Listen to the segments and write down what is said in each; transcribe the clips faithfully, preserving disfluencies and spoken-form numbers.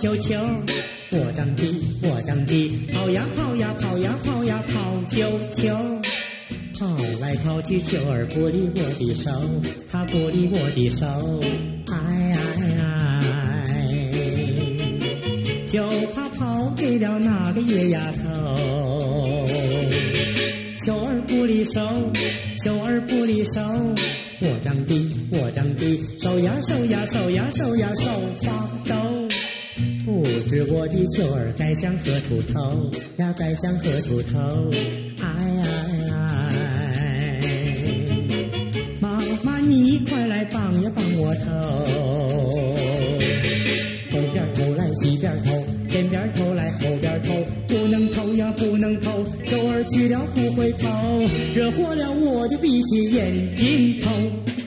球球，我长地，我长地，跑呀跑呀跑呀跑呀跑球球，跑来跑去，球儿不理我的手，它不理我的手，哎哎哎，就怕跑给了那个野丫头。球儿不离手，球儿不离手，我长地，我长地，手呀手呀手呀手呀手发抖。不知我的球儿该向何处投呀，该向何处投？哎哎哎！妈妈，你快来帮呀帮我投，东边投来西边投，前边投来后边投，不能投呀不能投，球儿去了不回头，惹火了我就闭起眼睛投。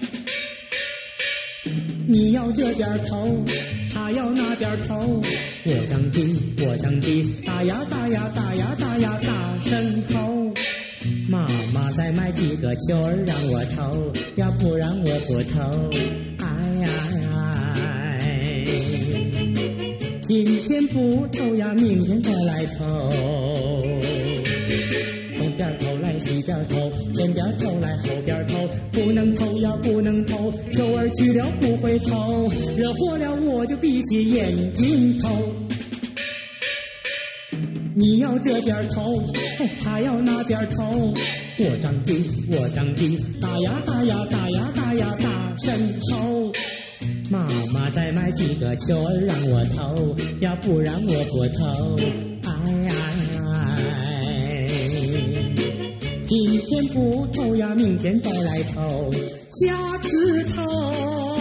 你要这边投，他要那边投，我长地，我长地，打呀打呀打呀打呀大声吼。妈妈再买几个球儿让我投，要不然我不投。哎哎哎，今天不投呀，明天再来投。东边投来西边投，前边投来后边投，不能投呀不能投，球儿去了不回头，惹火了我就闭起眼睛投。你要这边投，他要那边投，我长地，我长地，打呀打呀打呀打呀大声吼。妈妈再买几个球儿让我投，要不然我不投。哎哎，今天不投呀，明天再来投，下次投。